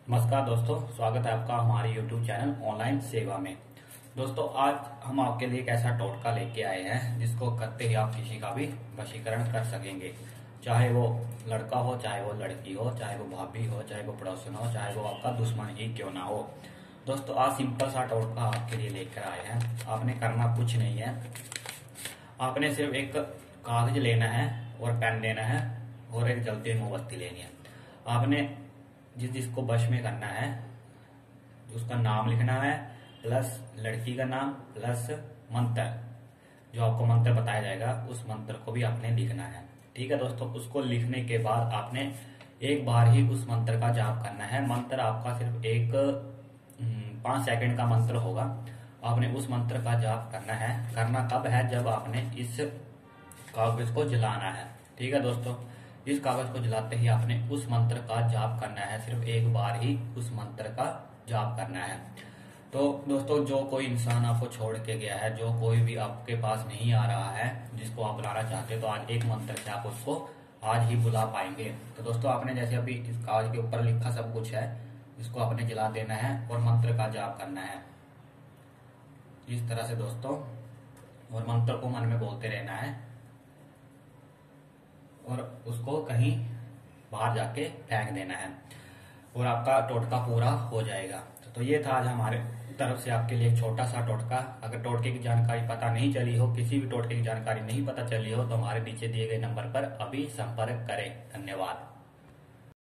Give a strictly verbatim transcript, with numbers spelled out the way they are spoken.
नमस्कार दोस्तों, स्वागत है आपका हमारे यूट्यूब चैनल ऑनलाइन सेवा में। दोस्तों, आज हम आपके लिए एक ऐसा टोटका लेके आए हैं जिसको करते ही आप किसी का भी वशीकरण कर सकेंगे। चाहे वो लड़का हो, चाहे वो लड़की हो, चाहे वो भाभी हो, चाहे वो पड़ोसन हो, चाहे वो आपका दुश्मन ही क्यों ना हो। दोस्तों, आज सिंपल सा टोटका आपके लिए लेकर आए हैं। आपने करना कुछ नहीं है, आपने सिर्फ एक कागज लेना है और पेन लेना है और एक जलती हुई मोमबत्ती लेनी है। आपने जिस जिसको वश में करना है उसका नाम लिखना है, प्लस लड़की का नाम, प्लस मंत्र, जो आपको मंत्र बताया जाएगा उस मंत्र को भी आपने लिखना है। ठीक है दोस्तों, उसको लिखने के बाद आपने एक बार ही उस मंत्र का जाप करना है। मंत्र आपका सिर्फ एक पांच सेकंड का मंत्र होगा। आपने उस मंत्र का जाप करना है। करना कब है? जब आपने इस कागज को जलाना है। ठीक है दोस्तों, इस कागज को जलाते ही आपने उस मंत्र का जाप करना है। सिर्फ एक बार ही उस मंत्र का जाप करना है। तो दोस्तों, जो कोई इंसान आपको छोड़ के गया है, जो कोई भी आपके पास नहीं आ रहा है, जिसको आप बुलाना चाहते हैं, तो आज एक मंत्र से आप उसको आज ही बुला पाएंगे। तो दोस्तों, आपने जैसे अभी इस कागज के ऊपर लिखा सब कुछ है, इसको आपने जला देना है और मंत्र का जाप करना है इस तरह से दोस्तों। और मंत्र को मन में बोलते रहना है और उसको कहीं बाहर जाके फेंक देना है और आपका टोटका पूरा हो जाएगा। तो ये था आज हमारे तरफ से आपके लिए एक छोटा सा टोटका। अगर टोटके की जानकारी पता नहीं चली हो, किसी भी टोटके की जानकारी नहीं पता चली हो, तो हमारे नीचे दिए गए नंबर पर अभी संपर्क करें। धन्यवाद।